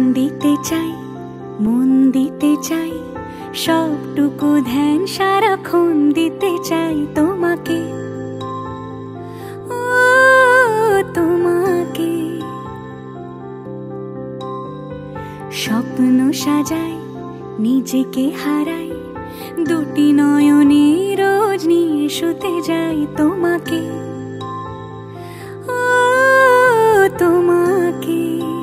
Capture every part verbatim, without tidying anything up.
দিতে চাই, মন দিতে চাই, সবটুকু ধ্যান সারাক্ষণ দিতে চাই তোমাকে, ও তোমাকে। স্বপ্ন সাজাই, নিজেকে হারাই, দুটি নয়নে রোজ নিয়ে শুতে যাই তোমাকে, ও তোমাকে।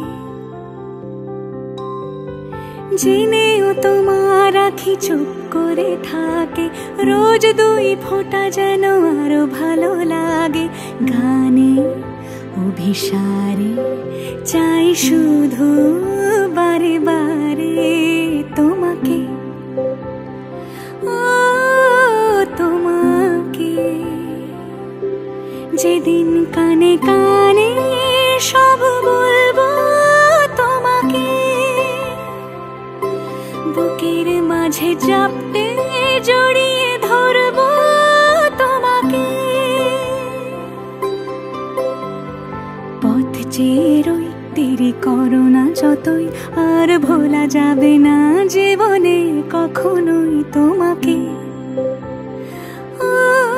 জেনেও তোমার আখি চুপ করে থাকে, রোজ দুই ফোঁটা যেন আরো ভালো লাগে। গানে অভিসারে চাই শুধু বারে বারে তোমাকে, ও তোমাকে। যেদিন কানে কানে সব বলবো তোমাকে, বুকের মাঝে চাপতে জড়িয়ে ধরবো তোমাকে। পথ চেয়ে রই, দেরি করো না যতই, আর ভোলা যাবে না জীবনে কখনোই তোমাকে, ও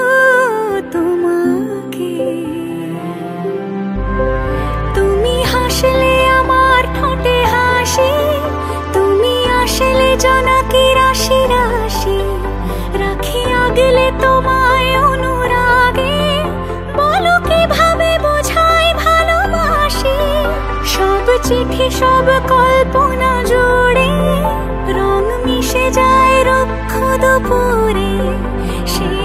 তোমাকে। তুমি হাসলে আমার ঠোঁটে হাসি, তুমি আসলে জোনাকি রাশি রাশি, রাখি আগলে তোমায় অনুরাগে, বলো কিভাবে বোঝাই ভালোবাসি। সব চিঠি সব কল্পনা জুড়ে রং মিশে যায় রুক্ষ দুপুরে, সে